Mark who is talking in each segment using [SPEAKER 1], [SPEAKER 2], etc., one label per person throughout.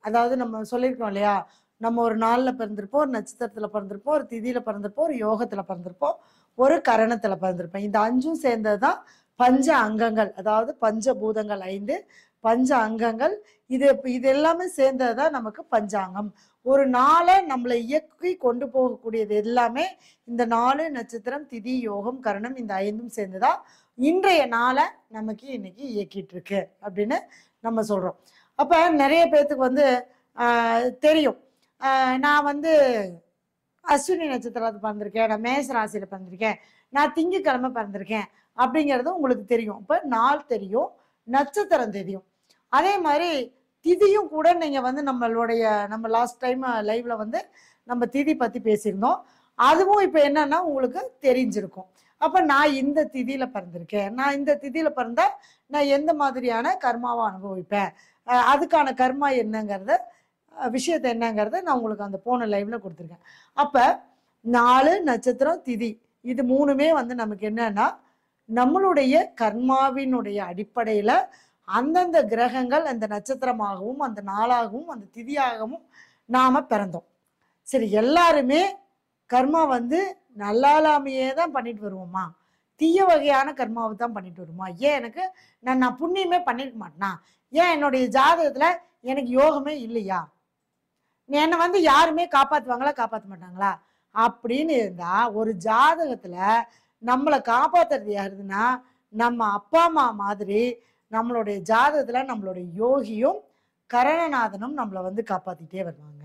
[SPEAKER 1] அதாவது நம்ம சொல்லியிருக்கோம் இல்லையா, நம்ம ஒரு நாள்ல பிறந்திருப்போம், ஒரு நட்சத்திரத்துல பிறந்திருப்போம், ஒரு திதியில பிறந்திருப்போம், ஒரு யோகத்துல பிறந்திருப்போம், ஒரு கரணத்துல பிறந்திருப்போம். இந்த 5ம் சேர்ந்ததுதான் பஞ்ச அங்கங்கள். அதாவது பஞ்சபூதங்கள் 5, பஞ்ச அங்கங்கள். இது இது எல்லாமே சேர்ந்ததுதான் நமக்கு பஞ்சாங்கம். ஒரு நாளை நம்மளை இயக்கி கொண்டு போகக்கூடியது எல்லாமே இந்த 4 நட்சத்திரம், திதி, யோகம், கரணம், இந்த 5ம் சேர்ந்துதான் இன்றைய நாளை நமக்கு இன்னைக்கு இயக்கிட்டு இருக்கு அப்படின்னு நம்ம சொல்றோம். அப்ப நிறைய பேர்த்துக்கு வந்து தெரியும், நான் வந்து அஸ்வினி நட்சத்திரத்தை பிறந்திருக்கேன், நான் மேச ராசியில பிறந்திருக்கேன், நான் திங்கக்கிழமை பிறந்திருக்கேன் அப்படிங்கிறது உங்களுக்கு தெரியும். இப்ப நாள் தெரியும், நட்சத்திரம் தெரியும். அதே மாதிரி திதியும் கூட நீங்க வந்து நம்ம லாஸ்ட் டைம் லைவ்ல வந்து நம்ம திதி பத்தி பேசியிருந்தோம். அதுவும் இப்ப என்னன்னா உங்களுக்கு தெரிஞ்சிருக்கும். அப்ப நான் இந்த திதியில பிறந்திருக்கேன், நான் இந்த திதியில பிறந்தா நான் எந்த மாதிரியான கர்மாவை அனுபவிப்பேன், அதுக்கான கர்மா என்னங்கிறத விஷயத்த என்னங்கிறத நான் உங்களுக்கு அந்த போன லைவ்ல கொடுத்துருக்கேன். அப்ப 4 நட்சத்திரம் திதி இது 3மே வந்து நமக்கு என்னன்னா நம்மளுடைய கர்மாவினுடைய அடிப்படையில அந்தந்த கிரகங்கள் அந்த நட்சத்திரமாகவும் அந்த நாளாகவும் அந்த திதியாகவும் நாம பிறந்தோம். சரி, எல்லாருமே கர்மா வந்து நல்லாலாமையே தான் பண்ணிட்டு வருவோமா, தீய வகையான கர்மாவை தான் பண்ணிட்டு வருமா? ஏன் எனக்கு நான் புண்ணியமே பண்ணிருக்க மாட்டேனா? ஏன் என்னுடைய ஜாதகத்துல எனக்கு யோகமே இல்லையா? என்னை வந்து யாருமே காப்பாத்துவாங்களா காப்பாற்ற மாட்டாங்களா அப்படின்னு இருந்தா, ஒரு ஜாதகத்துல நம்மளை காப்பாத்துறது யாருதுன்னா நம்ம அப்பா அம்மா மாதிரி நம்மளுடைய ஜாதகத்துல நம்மளுடைய யோகியும் கரணநாதனும் நம்மளை வந்து காப்பாத்திட்டே வருவாங்க.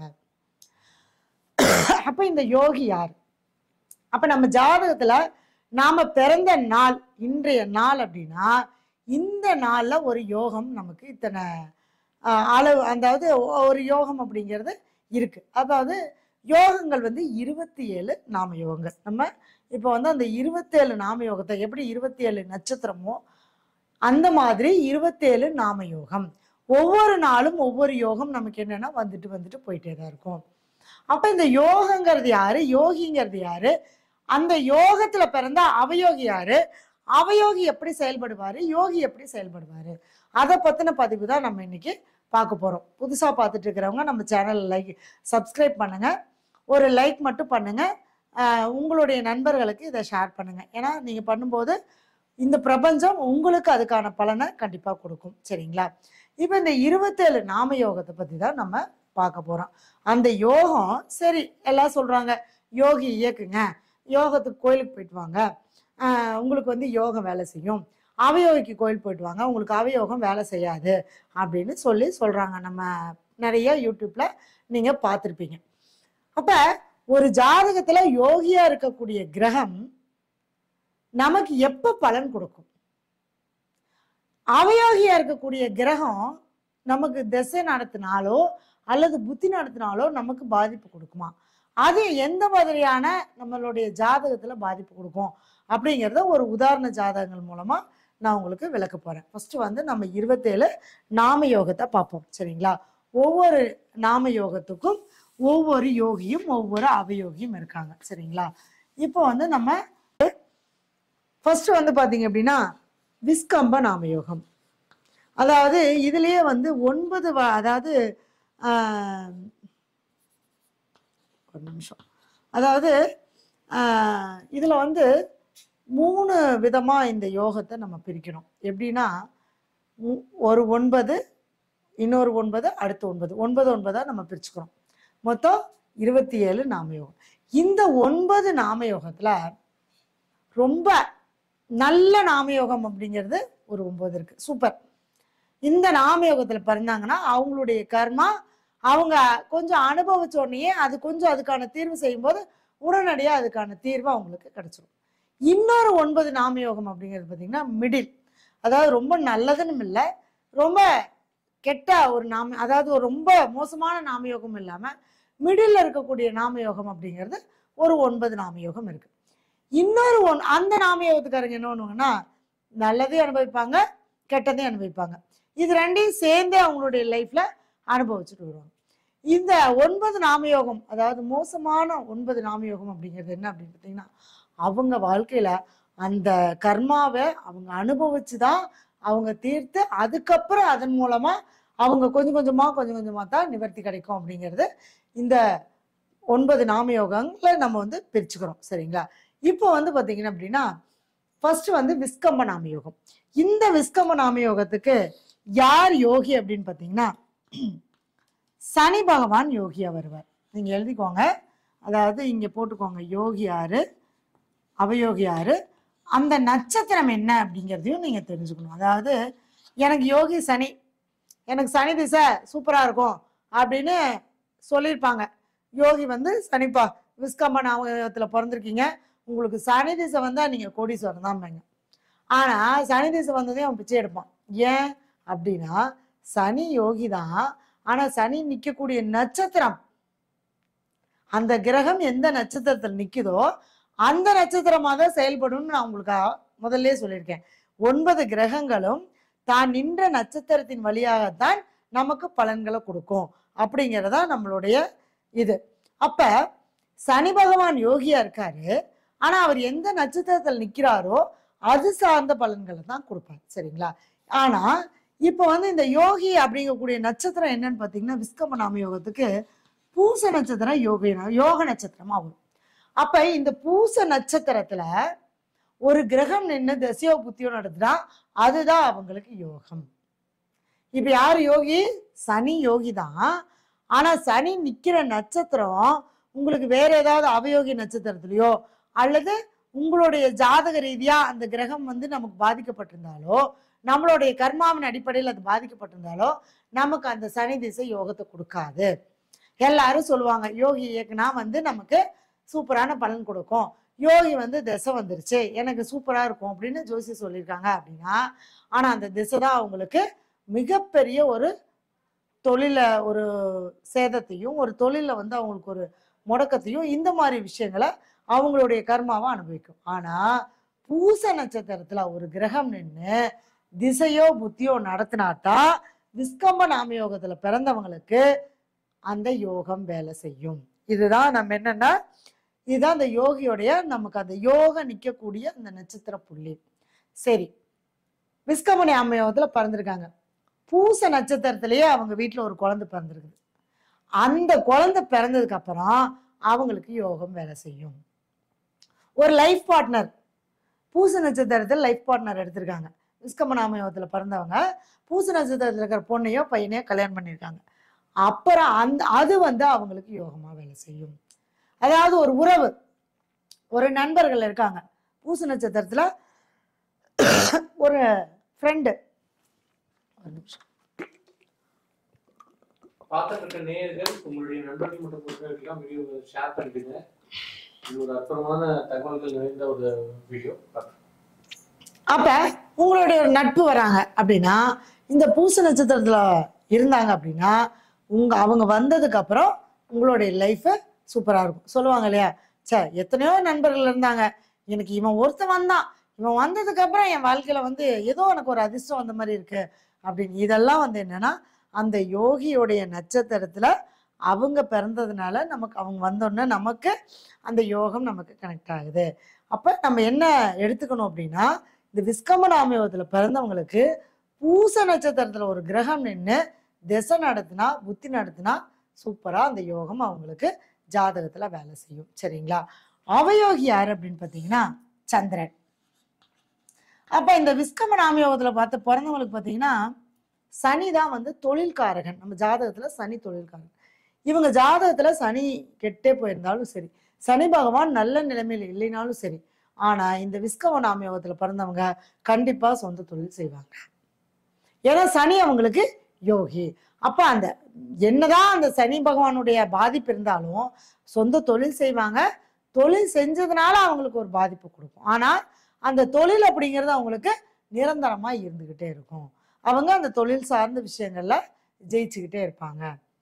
[SPEAKER 1] அப்ப இந்த யோகி யார்? அப்ப நம்ம ஜாதகத்துல நாம பிறந்த நாள் இன்றைய நாள் அப்படின்னா இந்த நாள்ல ஒரு யோகம் நமக்கு இத்தனை அளவு, அதாவது ஒரு யோகம் அப்படிங்கிறது இருக்கு. அதாவது யோகங்கள் வந்து 27 நாம யோகங்கள். நம்ம இப்போ வந்து அந்த 27 நாம யோகத்தை எப்படி 27 நட்சத்திரமோ அந்த மாதிரி 27 நாம யோகம். ஒவ்வொரு நாளும் ஒவ்வொரு யோகம் நமக்கு என்னன்னா வந்துட்டு வந்துட்டு போயிட்டே தான் இருக்கும். அப்ப இந்த யோகங்கிறது யாரு, யோகிங்கிறது யாரு, அந்த யோகத்துல பிறந்த அவயோகி யாரு, அவயோகி எப்படி செயல்படுவாரு, யோகி எப்படி செயல்படுவாரு, அதை பத்தின பதிவு தான் நம்ம இன்னைக்கு பார்க்க போறோம். புதுசா பார்த்துட்டு இருக்கிறவங்க நம்ம சேனல் சப்ஸ்கிரைப் பண்ணுங்க, ஒரு லைக் மட்டும் பண்ணுங்க, உங்களுடைய நண்பர்களுக்கு இதை ஷேர் பண்ணுங்க. ஏன்னா நீங்க பண்ணும்போது இந்த பிரபஞ்சம் உங்களுக்கு அதுக்கான பலனை கண்டிப்பா கொடுக்கும். சரிங்களா? இப்ப இந்த 27 நாம யோகத்தை பத்தி தான் நம்ம பார்க்க போறோம். அந்த யோகம் சரி எல்லாம் சொல்றாங்க யோகி இயக்குங்க, யோகத்துக்கு கோயிலுக்கு போயிட்டு வாங்க, உங்களுக்கு வந்து யோகம் வேலை செய்யும், அவயோகிக்கு கோயில் போயிட்டு வாங்க, உங்களுக்கு அவயோகம் வேலை செய்யாது அப்படின்னு சொல்றாங்க. நம்ம நிறைய யூடியூப்ல நீங்க பார்த்துருப்பீங்க. அப்ப ஒரு ஜாதகத்துல யோகியா இருக்கக்கூடிய கிரகம் நமக்கு எப்ப பலன் கொடுக்கும்? அவயோகியா இருக்கக்கூடிய கிரகம் நமக்கு திசை நடத்தினாலோ அல்லது புத்தி நடத்தினாலோ நமக்கு பாதிப்பு கொடுக்குமா? அது எந்த மாதிரியான நம்மளுடைய ஜாதகத்துல பாதிப்பு கொடுக்கும் அப்படிங்கிறத ஒரு உதாரண ஜாதகங்கள் மூலமா நான் உங்களுக்கு விளக்க போறேன். ஃபர்ஸ்ட் வந்து நம்ம 27 நாம யோகத்தை பார்ப்போம். சரிங்களா? ஒவ்வொரு நாம யோகத்துக்கும் ஒவ்வொரு யோகியும் ஒவ்வொரு அவயோகியும் இருக்காங்க. சரிங்களா? இப்போ வந்து நம்ம ஃபர்ஸ்ட் வந்து பாத்தீங்க அப்படின்னா விஸ்கம்ப நாமயோகம். அதாவது இதுலயே வந்து 9 அதாவது ஒரு நிமிஷம், அதாவது இதுல வந்து 3 விதமா இந்த யோகத்தை நம்ம பிரிக்கணும். எப்படின்னா ஒரு 9, இன்னொரு 9, அடுத்த 9, 9 9 நம்ம பிரிச்சுக்கிறோம். மொத்தம் 27 நாமயோகம். இந்த 9 நாமயோகத்துல ரொம்ப நல்ல நாமயோகம் அப்படிங்கிறது ஒரு 9 இருக்கு. சூப்பர். இந்த நாமயோகத்துல பிறந்தாங்கன்னா அவங்களுடைய கர்மா அவங்க கொஞ்சம் அனுபவிச்ச உடனே அது கொஞ்சம் அதுக்கான தீர்வு செய்யும் போது உடனடியா அதுக்கான தீர்வு அவங்களுக்கு கிடைச்சிடும். இன்னொரு 9 நாமயோகம் அப்படிங்கிறது பார்த்தீங்கன்னா மிடில், அதாவது ரொம்ப நல்லதுன்னு இல்லை, ரொம்ப கெட்ட ஒரு அதாவது ஒரு ரொம்ப மோசமான நாமயோகம் இல்லாம மிடில் இருக்கக்கூடிய நாமயோகம் அப்படிங்கிறது ஒரு 9 நாமயோகம் இருக்கு. இன்னொரு அந்த நாமயோகத்துக்காரங்க என்ன பண்ணுவாங்கன்னா நல்லதையும் அனுபவிப்பாங்க கெட்டதையும் அனுபவிப்பாங்க. இது ரெண்டையும் சேர்ந்தே அவங்களுடைய லைஃப்ல அனுபவிச்சுட்டு வருவாங்க. இந்த 9 நாமயோகம், அதாவது மோசமான 9 நாமயோகம் அப்படிங்கிறது என்ன அப்படின்னு பார்த்தீங்கன்னா அவங்க வாழ்க்கையில அந்த கர்மாவை அவங்க அனுபவிச்சுதான் அவங்க தீர்த்து அதுக்கப்புறம் அதன் மூலமா அவங்க கொஞ்சம் கொஞ்சமாக தான் நிவர்த்தி கிடைக்கும் அப்படிங்கிறது இந்த 9 நாமயோகங்களை நம்ம வந்து பிரிச்சுக்கிறோம். சரிங்களா? இப்போ வந்து பார்த்தீங்கன்னா அப்படின்னா ஃபர்ஸ்ட் வந்து விஸ்கம்ப நாமயோகம். இந்த விஸ்கம்ப நாமயோகத்துக்கு யார் யோகி அப்படின்னு பார்த்தீங்கன்னா சனி பகவான் யோகியா வருவார். நீங்க எழுதிக்கோங்க. அதாவது இங்க போட்டுக்கோங்க யோகி யாரு, அவயோகி யாரு, அந்த நட்சத்திரம் என்ன அப்படிங்கிறதையும் நீங்க தெரிஞ்சுக்கணும். அதாவது எனக்கு யோகி சனி, எனக்கு சனி திசை சூப்பரா இருக்கும் அப்படின்னு சொல்லியிருப்பாங்க. யோகி வந்து சனிப்பா, விஸ்கம்ப நாமகத்துல பிறந்திருக்கீங்க, உங்களுக்கு சனி திசை வந்தா நீங்க கோடீஸ்வரன் தான் பாங்க. ஆனா சனி திசை வந்ததே அவன் பிச்சை எடுப்பான். ஏன் அப்படின்னா சனி யோகி தான், ஆனா சனி நிக்கக்கூடிய நட்சத்திரம், அந்த கிரகம் எந்த நட்சத்திரத்தில் நிக்குதோ அந்த நட்சத்திரமா தான் செயல்படும். நான் உங்களுக்கு முதல்ல சொல்லியிருக்கேன். 9 கிரகங்களும் தான் நின்ற நட்சத்திரத்தின் வழியாகத்தான் நமக்கு பலன்களை கொடுக்கும் அப்படிங்கிறதா நம்மளுடைய இது. அப்ப சனி பகவான் யோகியா இருக்காரு, ஆனா அவர் எந்த நட்சத்திரத்தில் நிக்கிறாரோ அது சார்ந்த பலன்களை தான் கொடுப்பாரு. சரிங்களா? ஆனா இப்ப வந்து இந்த யோகி அப்படிங்கக்கூடிய நட்சத்திரம் என்னன்னு பாத்தீங்கன்னா விஸ்கம்ப நாம யோகத்துக்கு பூச நட்சத்திரம் யோக நட்சத்திரமா வரும். அப்ப இந்த பூச நட்சத்திரத்துல ஒரு கிரகம் நின்று தசையோ புத்தியோ நடத்துனா அதுதான் அவங்களுக்கு யோகம். இப்ப யாரு யோகி? சனி யோகி தான். ஆனா சனி நிக்கிற நட்சத்திரம் உங்களுக்கு வேற ஏதாவது அவயோகி நட்சத்திரத்திலயோ அல்லது உங்களுடைய ஜாதக ரீதியா அந்த கிரகம் வந்து நமக்கு பாதிக்கப்பட்டிருந்தாலோ, நம்மளுடைய கர்மாவின் அடிப்படையில் அது பாதிக்கப்பட்டிருந்தாலோ நமக்கு அந்த சனி திசை யோகத்தை கொடுக்காது. எல்லாரும் சொல்லுவாங்க யோகி இயக்குனா வந்து நமக்கு சூப்பரான பலன் கொடுக்கும், யோகி வந்து திசை வந்துருச்சு எனக்கு சூப்பரா இருக்கும் அப்படின்னு ஜோசி சொல்லியிருக்காங்க அப்படின்னா, ஆனா அந்த திசை தான் அவங்களுக்கு மிகப்பெரிய ஒரு தொழில ஒரு சேதத்தையும் ஒரு தொழில வந்து அவங்களுக்கு ஒரு முடக்கத்தையும் இந்த மாதிரி விஷயங்களை அவங்களுடைய கர்மாவை அனுபவிக்கும். ஆனா பூச நட்சத்திரத்துல ஒரு கிரகம் நின்று திசையோ புத்தியோ நடத்தினாதான் விஸ்கம்ப நாம யோகத்துல பிறந்தவங்களுக்கு அந்த யோகம் வேலை செய்யும். இதுதான் நம்ம என்னன்னா இதுதான் அந்த யோகியோடைய நமக்கு அந்த யோக நிக்கக்கூடிய அந்த நட்சத்திர புள்ளி. சரி, விஸ்கம்ப நாம யோகத்துல பிறந்திருக்காங்க, பூச நட்சத்திரத்திலேயே அவங்க வீட்டுல ஒரு குழந்தை பிறந்திருக்குது. அந்த குழந்தை பிறந்ததுக்கு அப்புறம் அவங்களுக்கு யோகம் வேலை செய்யும். ஒரு லைஃப் பார்ட்னர் பூச நட்சத்திரத்தில் லைஃப் பார்ட்னர் எடுத்திருக்காங்க. விஸ்கம்ப நாம யோகத்துல பிறந்தவங்க பூச நட்சத்திரத்துல இருக்கிற பொண்ணையோ பையனையோ கல்யாணம் பண்ணியிருக்காங்க. அப்புறம் அது வந்து அவங்களுக்கு யோகமா வேலை செய்யும். அதாவது ஒரு உறவு, ஒரு நண்பர்கள் இருக்காங்க பூச நட்சத்திரத்துல, ஒரு ஃப்ரெண்டு, ஒரு நிமிஷம்
[SPEAKER 2] பார்த்துட்டு இருக்க நேயர்கள் உங்களுடைய நண்பர்கள் மற்றும் உறவினர்களுக்கெல்லாம் வீடியோ ஷேர் பண்ணிடுங்க. இது ஒரு அற்புதமான தகவல்கள் நிறைந்த ஒரு வீடியோ.
[SPEAKER 1] அப்ப உங்களுடைய ஒரு நட்பு வராங்க அப்படின்னா இந்த பூச நட்சத்திரத்துல இருந்தாங்க அப்படின்னா அவங்க வந்ததுக்கு அப்புறம் உங்களுடைய லைஃப் சூப்பரா இருக்கும். சொல்லுவாங்க இல்லையா, சே எத்தனையோ நண்பர்கள் இருந்தாங்க, எனக்கு இவன் ஒருத்தன் வந்தான், இவன் வந்ததுக்கு அப்புறம் என் வாழ்க்கையில வந்து ஏதோ எனக்கு ஒரு அதிர்ஷ்டம் வந்த மாதிரி இருக்கு அப்படின்னு. இதெல்லாம் வந்து என்னன்னா அந்த யோகியோடைய நட்சத்திரத்துல அவங்க பிறந்ததுனால நமக்கு அவங்க வந்தோடனே நமக்கு அந்த யோகம் நமக்கு கனெக்ட் ஆகுது. அப்ப நம்ம என்ன எடுத்துக்கணும் அப்படின்னா இந்த விஸ்கம்ப நாம யோகத்துல பிறந்தவங்களுக்கு பூச நட்சத்திரத்துல ஒரு கிரகம் நின்று திசை நடத்தினா புத்தி நடத்தினா சூப்பரா அந்த யோகம் அவங்களுக்கு ஜாதகத்துல வேலை செய்யும். சரிங்களா? அவயோகி யாரு அப்படின்னு பாத்தீங்கன்னா சந்திரன். அப்ப இந்த விஸ்கம்ப நாம யோகத்துல பார்த்து பிறந்தவங்களுக்கு பாத்தீங்கன்னா சனி தான் வந்து தொழில்காரகன். நம்ம ஜாதகத்துல சனி தொழில்காரகன். இவங்க ஜாதகத்துல சனி கெட்டே போயிருந்தாலும் சரி, சனி பகவான் நல்ல நிலைமையில இல்லைனாலும் சரி, ஆனா இந்த விஸ்கம்ப நாம யோகத்துல பிறந்தவங்க கண்டிப்பா சொந்த தொழில் செய்வாங்க. ஏன்னா சனி அவங்களுக்கு யோகி. அப்ப அந்த என்னதான் அந்த சனி பகவானுடைய பாதிப்பு இருந்தாலும் சொந்த தொழில் செய்வாங்க. தொழில் செஞ்சதுனால அவங்களுக்கு ஒரு பாதிப்பு கொடுக்கும். ஆனா அந்த தொழில் அப்படிங்கிறது அவங்களுக்கு நிரந்தரமா இருந்துகிட்டே இருக்கும். அவங்க அந்த தொழில் சார்ந்த விஷயங்கள்ல ஜெயிச்சுக்கிட்டே இருப்பாங்க.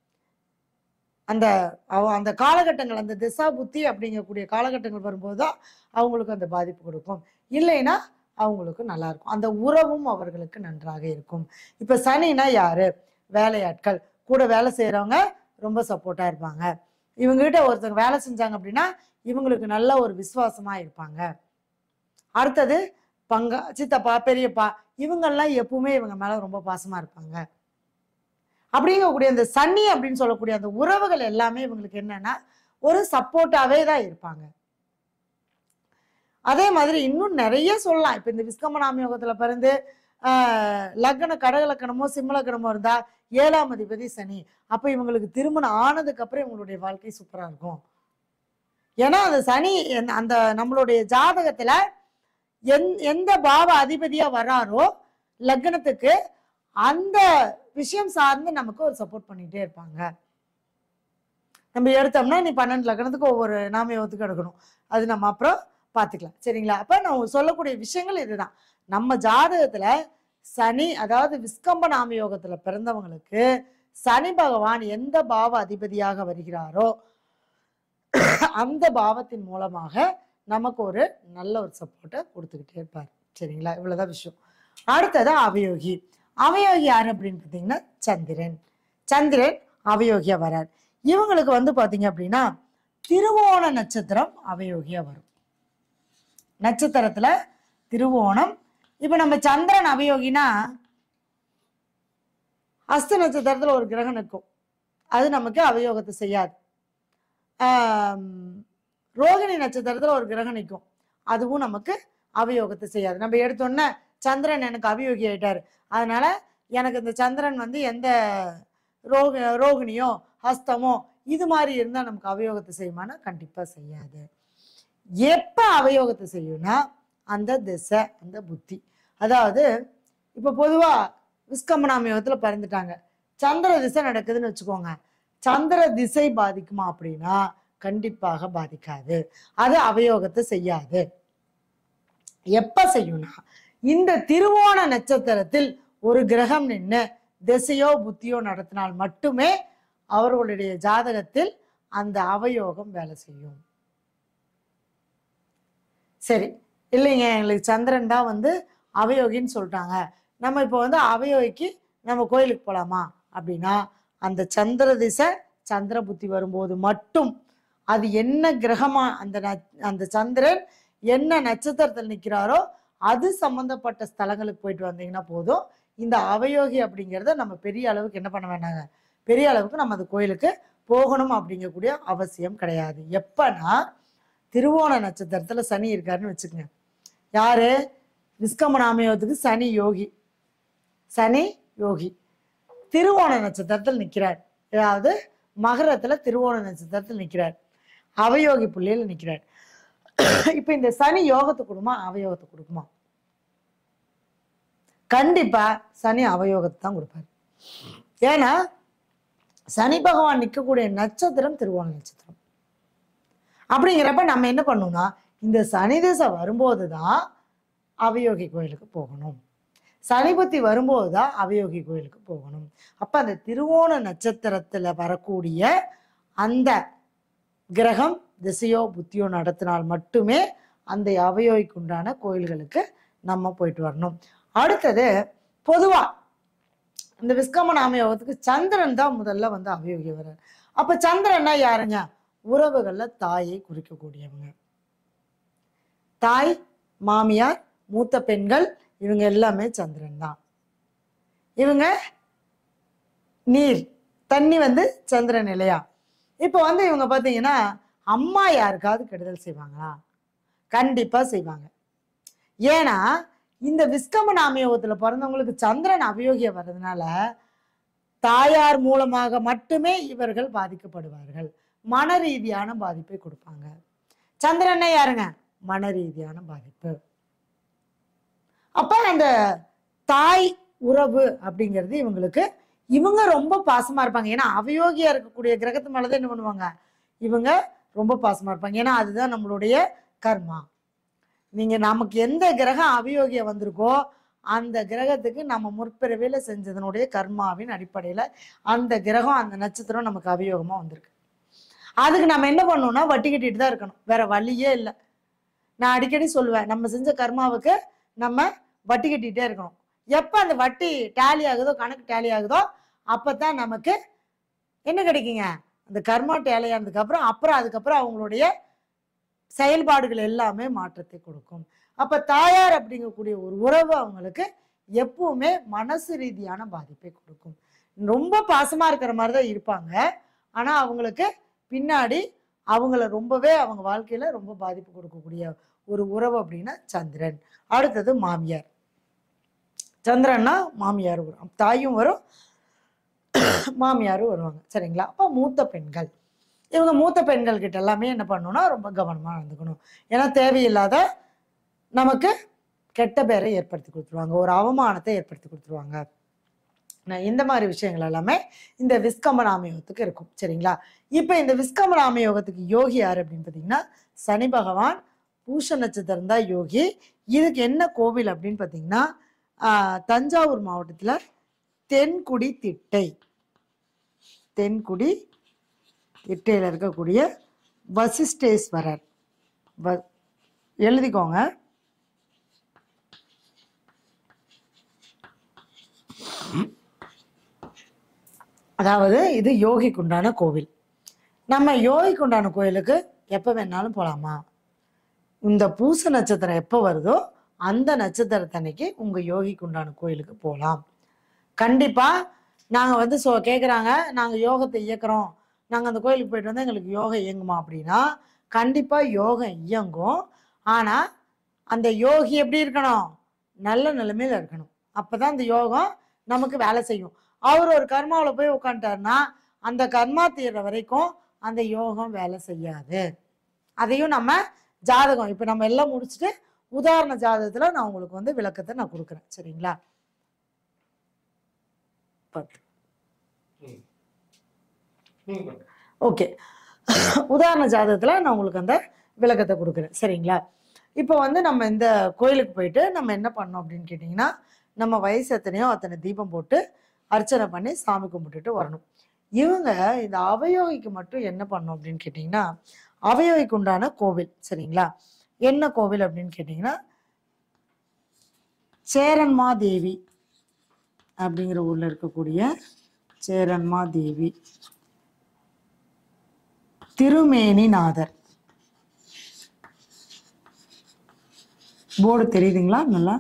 [SPEAKER 1] அந்த அந்த காலகட்டங்கள் அந்த திசா புத்தி அப்படிங்கக்கூடிய காலகட்டங்கள் வரும்போதுதான் அவங்களுக்கு அந்த பாதிப்பு கொடுக்கும். இல்லைன்னா அவங்களுக்கு நல்லா இருக்கும். அந்த உறவும் அவர்களுக்கு நன்றாக இருக்கும். இப்ப சனினா யாரு? வேலையாட்கள், கூட வேலை செய்யறவங்க ரொம்ப சப்போர்ட்டா இருப்பாங்க. இவங்க கிட்ட ஒருத்தங்க வேலை செஞ்சாங்க அப்படின்னா இவங்களுக்கு நல்ல ஒரு விசுவாசமா இருப்பாங்க. அடுத்தது சித்தப்பா பெரியப்பா இவங்கெல்லாம் எப்பவுமே இவங்க மேல ரொம்ப பாசமா இருப்பாங்க. அப்படிங்கக்கூடிய அந்த சனி அப்படின்னு சொல்லக்கூடிய அந்த உறவுகள் எல்லாமே இவங்களுக்கு என்னன்னா ஒரு சப்போர்ட்டாவே தான் இருப்பாங்க. அதே மாதிரி இன்னும் நிறைய சொல்லலாம். இப்ப இந்த விஸ்கம்ப நாம யோகத்துல பிறந்து லக்ன கடக லக்கணமோ சிம்ம லக்கணமோ இருந்தா 7ஆம் அதிபதி சனி. அப்ப இவங்களுக்கு திருமணம் ஆனதுக்கு அப்புறம் இவங்களுடைய வாழ்க்கை சூப்பரா இருக்கும். ஏன்னா அந்த சனி அந்த நம்மளுடைய ஜாதகத்துல எந்த பாவ அதிபதியா வராரோ லக்னத்துக்கு அந்த விஷயம் சார்ந்து நமக்கு ஒரு சப்போர்ட் பண்ணிட்டே இருப்பாங்க. நம்ம எடுத்தோம்னா நீ 12 லக்னத்துக்கு ஒவ்வொரு நாமயோகத்துக்கு எடுக்கணும், அது நம்ம அப்புறம் பார்த்துக்கலாம். சரிங்களா? அப்ப நான் சொல்லக்கூடிய விஷயங்கள் இதுதான். நம்ம ஜாதகத்துல சனி, அதாவது விஸ்கம்ப நாமயோகத்துல பிறந்தவங்களுக்கு சனி பகவான் எந்த பாவ அதிபதியாக வருகிறாரோ அந்த பாவத்தின் மூலமாக நமக்கு ஒரு நல்ல ஒரு சப்போர்ட்டை கொடுத்துக்கிட்டே இருப்பார். சரிங்களா? இவ்வளவுதான் விஷயம். அடுத்தது அவயோகி. அவயோகி யாரு அப்படின்னு பார்த்தீங்கன்னா சந்திரன். சந்திரன் அவயோகியா வரார். இவங்களுக்கு பாத்தீங்க அப்படின்னா திருவோண நட்சத்திரம் அவயோகியா வரும். நட்சத்திரத்துல திருவோணம். இப்ப நம்ம சந்திரன் அவயோகினா அஸ்த நட்சத்திரத்துல ஒரு கிரகம் நிற்கும், அது நமக்கு அவயோகத்தை செய்யாது. ரோகிணி நட்சத்திரத்துல ஒரு கிரகம் நிற்கும், அதுவும் நமக்கு அவயோகத்தை செய்யாது. நம்ம எடுத்தோன்னே சந்திரன் எனக்கு அவயோகி ஆயிட்டாரு, அதனால எனக்கு இந்த சந்திரன் எந்த ரோகிணியோ ஹஸ்தமோ இது மாதிரி இருந்தா நமக்கு அவயோகத்தை செய்யுமானா கண்டிப்பா செய்யாது. எப்ப அவயோகத்தை செய்யும்னா அந்த திசை, அந்த புத்தி. அதாவது இப்ப பொதுவா விஸ்கம்பனாமயோகத்துல பிறந்துட்டாங்க, சந்திர திசை நடக்குதுன்னு வச்சுக்கோங்க, சந்திர திசை பாதிக்குமா அப்படின்னா கண்டிப்பாக பாதிக்காது, அது அவயோகத்தை செய்யாது. எப்ப செய்யும்னா இந்த திருவோண நட்சத்திரத்தில் ஒரு கிரகம் நின்று திசையோ புத்தியோ நடத்தினால் மட்டுமே அவர்களுடைய ஜாதகத்தில் அந்த அவயோகம் வேலை செய்யும். சரி, இல்லைங்க எங்களுக்கு சந்திரன் தான் அவயோகின்னு சொல்லிட்டாங்க, நம்ம இப்போ அவயோகிக்கு நம்ம கோயிலுக்கு போலாமா அப்படின்னா அந்த சந்திர திசை சந்திர புத்தி வரும்போது மட்டும் அது என்ன கிரகமா அந்த சந்திரன் என்ன நட்சத்திரத்தில் நிற்கிறாரோ அது சம்பந்தப்பட்ட ஸ்தலங்களுக்கு போயிட்டு வந்தீங்கன்னா போதும். இந்த அவயோகி அப்படிங்கிறத நம்ம பெரிய அளவுக்கு என்ன பண்ண வேண்டாங்க, பெரிய அளவுக்கு நம்ம அந்த கோயிலுக்கு போகணும் அப்படிங்கக்கூடிய அவசியம் கிடையாது. எப்பனா திருவோண நட்சத்திரத்துல சனி இருக்காருன்னு வச்சுக்கோங்க. யாரு? விஸ்கம்ப நாமயோகத்துக்கு சனி யோகி. சனி யோகி திருவோண நட்சத்திரத்தில் நிற்கிறார், அதாவது மகரத்துல திருவோண நட்சத்திரத்தில் நிற்கிறார், அவயோகி புள்ளியில் நிற்கிறார். இப்ப இந்த சனி யோகத்தை கொடுக்குமா அவயோகத்தை கொடுக்குமா? கண்டிப்பா சனி அவயோகத்தை தான் கொடுப்பாரு. ஏன்னா சனி பகவான் நிற்கக்கூடிய நட்சத்திரம் திருவோண நட்சத்திரம். அப்படிங்கிறப்ப நம்ம என்ன பண்ணணும்னா இந்த சனி திசை வரும்போதுதான் அவயோகி கோயிலுக்கு போகணும், சனி புத்தி வரும்போதுதான் அவயோகி கோயிலுக்கு போகணும். அப்ப அந்த திருவோண நட்சத்திரத்துல வரக்கூடிய அந்த கிரகம் திசையோ புத்தியோ நடத்தினால் மட்டுமே அந்த அவயோகிக்கு உண்டான கோயில்களுக்கு நம்ம போயிட்டு வரணும். அடுத்தது பொதுவா இந்த விஸ்கம்ப நாமயோகத்துக்கு சந்திரன் தான் முதல்ல அவயோகி வர்றார். அப்ப சந்திரன்னா யாருங்க? உறவுகள்ல தாயை குறிக்கக்கூடியவங்க. தாய், மாமியார், மூத்த பெண்கள், இவங்க எல்லாமே சந்திரன் தான். இவங்க நீர், தண்ணி சந்திரன் இல்லையா? இப்போ இவங்க பார்த்தீங்கன்னா அம்மா யாருக்காவது கெடுதல் செய்வாங்களா? கண்டிப்பா செய்வாங்க. ஏன்னா இந்த விஸ்கம்ப நாமயோகத்துல பிறந்தவங்களுக்கு சந்திரன் அவயோகிய வர்றதுனால தாயார் மூலமாக மட்டுமே இவர்கள் பாதிக்கப்படுவார்கள், மன ரீதியான பாதிப்பை கொடுப்பாங்க. சந்திரனை யாருங்க? மன ரீதியான பாதிப்பு. அப்ப அந்த தாய் உறவு அப்படிங்கிறது இவங்க ரொம்ப பாசமா இருப்பாங்க. ஏன்னா அவயோகியா இருக்கக்கூடிய கிரகத்து மேலதான் என்ன பண்ணுவாங்க, இவங்க ரொம்ப பாசமா இருப்பாங்க. ஏன்னா அதுதான் நம்மளுடைய கர்மா. நீங்க நமக்கு எந்த கிரகம் அவயோகியா வந்திருக்கோ அந்த கிரகத்துக்கு நம்ம முற்பிறவில செஞ்சதனுடைய கர்மாவின் அடிப்படையில அந்த கிரகம் அந்த நட்சத்திரம் நமக்கு அவயோகமா வந்திருக்கு. அதுக்கு நம்ம என்ன பண்ணணும்னா வட்டி கட்டிட்டு தான் இருக்கணும், வேற வழியே இல்லை. நான் அடிக்கடி சொல்லுவேன், நம்ம செஞ்ச கர்மாவுக்கு நம்ம வட்டி கட்டிகிட்டே இருக்கணும். எப்ப அந்த வட்டி டேலி ஆகுதோ, கணக்கு டேலி ஆகுதோ, அப்பதான் நமக்கு என்ன கிடைக்குங்க, அந்த கர்மா டேலி ஆனதுக்கு அப்புறம் அதுக்கப்புறம் அவங்களுடைய செயல்பாடுகள் எல்லாமே மாற்றத்தை கொடுக்கும். அப்ப தாயார் அப்படிங்கக்கூடிய ஒரு உறவு அவங்களுக்கு எப்பவுமே மனசு ரீதியான பாதிப்பை கொடுக்கும். ரொம்ப பாசமா இருக்கிற மாதிரி தான் இருப்பாங்க. ஆனா அவங்களுக்கு பின்னாடி அவங்கள ரொம்பவே அவங்க வாழ்க்கையில ரொம்ப பாதிப்பு கொடுக்கக்கூடிய ஒரு உறவு அப்படின்னா சந்திரன். அடுத்தது மாமியார். சந்திரன்னா மாமியார் வரும், தாயும் வரும், மாமியாரும் வருவாங்க. சரிங்களா? அப்போ மூத்த பெண்கள், இவங்க மூத்த பெண்கள் கிட்ட எல்லாமே என்ன பண்ணணும்னா ரொம்ப கவனமா நடந்துக்கணும். ஏன்னா தேவையில்லாத நமக்கு கெட்ட பேரை ஏற்படுத்தி கொடுத்துருவாங்க, ஒரு அவமானத்தை ஏற்படுத்தி கொடுத்துருவாங்க. இந்த மாதிரி விஷயங்கள் எல்லாமே இந்த விஸ்கம்பனாம யோகத்துக்கு இருக்கும். சரிங்களா? இப்போ இந்த விஸ்கம்பனாம யோகத்துக்கு யோகி யார் அப்படின்னு பார்த்தீங்கன்னா சனி பகவான். பூஷ நட்சத்திரம் தான் யோகி. இதுக்கு என்ன கோவில் அப்படின்னு பார்த்தீங்கன்னா தஞ்சாவூர் மாவட்டத்தில் தென்குடி திட்டை, தென்குடி திட்டையில் இருக்கக்கூடிய வசிஷ்டேஸ்வரர். எழுதிக்கோங்க. அதாவது இது யோகிக்கு உண்டான கோவில். நம்ம யோகிக்கு உண்டான கோயிலுக்கு எப்போ வேணாலும் போகலாமா? இந்த பூச நட்சத்திரம் எப்போ வருதோ அந்த நட்சத்திரத்தன்னைக்கு உங்கள் யோகிக்கு உண்டான கோயிலுக்கு போகலாம். கண்டிப்பாக நாங்கள் வந்து கேட்குறாங்க, நாங்கள் யோகத்தை இயக்குறோம், நாங்கள் அந்த கோயிலுக்கு போயிட்டு வந்தால் எங்களுக்கு யோகம் இயங்குமா அப்படின்னா கண்டிப்பாக யோகம் இயங்கும். ஆனால் அந்த யோகி எப்படி இருக்கணும்? நல்ல நிலைமையில் இருக்கணும். அப்போ தான் அந்த யோகம் நமக்கு வேலை செய்யும். அவர் ஒரு கர்மாவில் போய் உட்காந்துட்டாருன்னா அந்த கர்மா தீர்ற வரைக்கும் அந்த யோகம் வேலை செய்யாது. அதையும் நம்ம ஜாதகம் இப்போ நம்ம எல்லாம் முடிச்சுட்டு உதாரண ஜாதகத்தில் நான் உங்களுக்கு வந்து விளக்கத்தை நான் கொடுக்குறேன். சரிங்களா? ஓகே, உதாரண ஜாதகத்தில் நான் உங்களுக்கு அந்த விளக்கத்தை கொடுக்குறேன். சரிங்களா? இப்போ வந்து நம்ம இந்த கோயிலுக்கு போயிட்டு நம்ம என்ன பண்ணோம் அப்படின்னு கேட்டிங்கன்னா நம்ம வயசு எத்தனையோ அத்தனை தீபம் போட்டு அர்ச்சனை பண்ணி சாமி கும்பிட்டுட்டு வரணும். இவங்க இந்த அவயோகிக்கு மட்டும் என்ன பண்ணோம் அப்படின்னு கேட்டிங்கன்னா அவயோகிக்கு உண்டான கோவில். சரிங்களா? என்ன கோவில் அப்படின்னு கேட்டிங்கன்னா சேரன்மா தேவி அப்படிங்கிற ஊரில் இருக்கக்கூடிய சேரன்மா தேவி திருமேனிநாதர். போர்டு தெரியுதுங்களா? நல்லா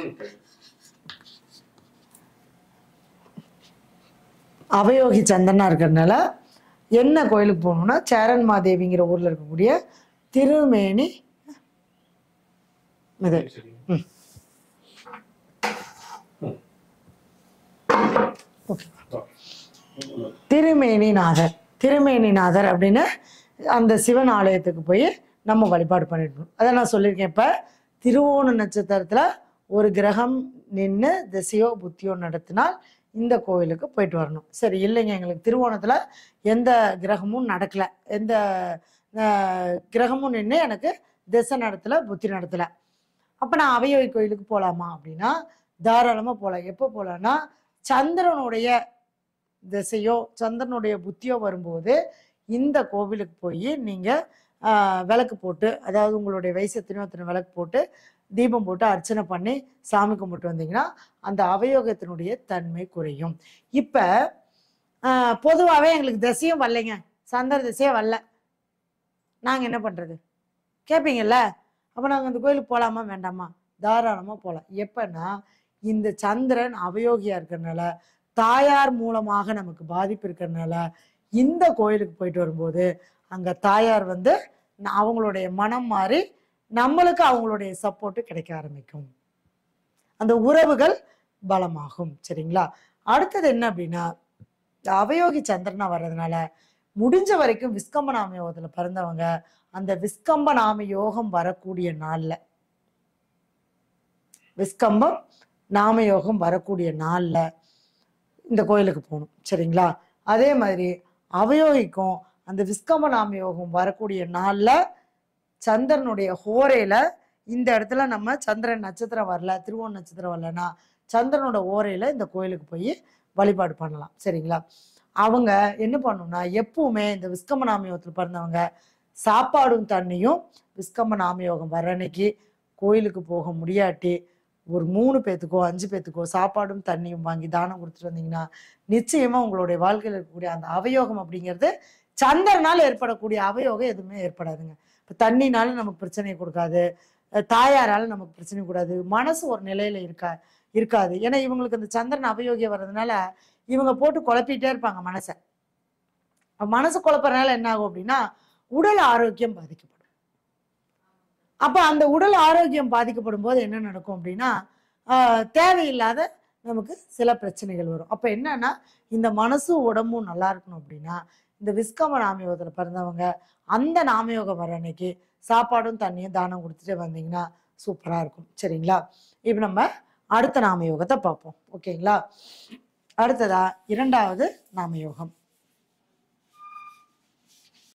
[SPEAKER 1] அவயோகி சந்தனா இருக்கிறதுனால என்ன கோயிலுக்கு போகணும்னா சேரன்மா தேவிங்கிற ஊரில் இருக்கக்கூடிய திருமேனி திருமேனிநாதர். திருமேனிநாதர் அப்படின்னு அந்த சிவன் ஆலயத்துக்கு போய் நம்ம வழிபாடு பண்ணிடணும். அதை நான் சொல்லியிருக்கேன். இப்போ திருவோண நட்சத்திரத்தில் ஒரு கிரகம் நின்று திசையோ புத்தியோ நடத்தினால் இந்த கோவிலுக்கு போயிட்டு வரணும். சரி, இல்லைங்க எங்களுக்கு திருவோணத்தில் எந்த கிரகமும் நடக்கலை, எந்த கிரகமும் நின்று எனக்கு திசை நடத்தலை, புத்தி நடத்தலை, அப்போ நான் அவயோகி கோயிலுக்கு போகலாமா அப்படின்னா தாராளமாக போகலாம். எப்போ போகலான்னா சந்திரனுடைய திசையோ சந்திரனுடைய புத்தியோ வரும்போது இந்த கோவிலுக்கு போய் நீங்கள் விளக்கு போட்டு, அதாவது உங்களுடைய வயசு எத்தனையோ அத்தனை விளக்கு போட்டு தீபம் போட்டு அர்ச்சனை பண்ணி சாமி கும்பிட்டு வந்தீங்கன்னா அந்த அவயோகத்தினுடைய தன்மை குறையும். இப்போ பொதுவாகவே எங்களுக்கு திசையும் வரலைங்க, சந்திர திசையே வரல, நாங்கள் என்ன பண்ணுறது கேட்பீங்கல்ல? அப்போ நாங்கள் அந்த கோயிலுக்கு போகலாமா வேண்டாமா? தாராளமாக போகலாம். எப்பன்னா இந்த சந்திரன் அவயோகியாக இருக்கிறதுனால தாயார் மூலமாக நமக்கு பாதிப்பு இருக்கிறதுனால இந்த கோயிலுக்கு போயிட்டு வரும்போது அங்கே தாயார் வந்து அவங்களுடைய மனம் மாறி நம்மளுக்கு அவங்களுடைய சப்போர்ட்டு கிடைக்க ஆரம்பிக்கும், அந்த உறவுகள் பலமாகும். சரிங்களா? அடுத்தது என்ன அப்படின்னா அவயோகி சந்திரனா வர்றதுனால முடிஞ்ச வரைக்கும் விஸ்கம்ப நாம யோகத்தில் பிறந்தவங்க அந்த விஸ்கம்ப நாம யோகம் வரக்கூடிய நாளில், விஸ்கம்பம் நாம யோகம் வரக்கூடிய நாளில் இந்த கோயிலுக்கு போகணும். சரிங்களா? அதே மாதிரி அவயோகிக்கும் அந்த விஸ்கம்ப நாம யோகம் வரக்கூடிய நாளில் சந்திரனுடைய ஹோரையில் இந்த இடத்துல நம்ம சந்திரன் நட்சத்திரம் வரல, திருவோண நட்சத்திரம் வரலன்னா சந்திரனோட ஓரையில் இந்த கோயிலுக்கு போய் வழிபாடு பண்ணலாம். சரிங்களா? அவங்க என்ன பண்ணணும்னா எப்பவுமே இந்த விஸ்கம்ப நாம யோகத்தில் பிறந்தவங்க சாப்பாடும் தண்ணியும் விஸ்கம்ப நாம யோகம் வர அன்னைக்கு கோயிலுக்கு போக முடியாட்டி ஒரு 3 பேத்துக்கோ 5 பேத்துக்கோ சாப்பாடும் தண்ணியும் வாங்கி தானம் கொடுத்துட்டு வந்தீங்கன்னா நிச்சயமா உங்களுடைய வாழ்க்கையில் இருக்கக்கூடிய அந்த அவயோகம் அப்படிங்கிறது சந்திரனால் ஏற்படக்கூடிய அவயோகம் எதுவுமே ஏற்படாதுங்க. இப்போ தண்ணினால நமக்கு பிரச்சனையை கொடுக்காது, தாயாரால நமக்கு பிரச்சனை கூடாது, மனசு ஒரு நிலையில இருக்காது. ஏன்னா இவங்களுக்கு அந்த சந்திரன் அவயோகியம் வர்றதுனால இவங்க போட்டு குழப்பிட்டே இருப்பாங்க மனசை. மனசு குழப்பறனால என்ன ஆகும் அப்படின்னா உடல் ஆரோக்கியம் பாதிக்கப்படும். அப்ப அந்த உடல் ஆரோக்கியம் பாதிக்கப்படும் போது என்ன நடக்கும் அப்படின்னா தேவையில்லாத நமக்கு சில பிரச்சனைகள் வரும். அப்ப என்னன்னா இந்த மனசும் உடம்பும் நல்லா இருக்கணும் அப்படின்னா இந்த விஸ்கம நாமயோகத்துல பிறந்தவங்க அந்த நாமயோகம் வர அன்னைக்கு சாப்பாடும் தண்ணியும் தானம் கொடுத்துட்டு வந்தீங்கன்னா சூப்பரா இருக்கும். சரிங்களா? இப்ப நம்ம அடுத்த நாமயோகத்தை பார்ப்போம். ஓகேங்களா? அடுத்ததா 2வது நாமயோகம்.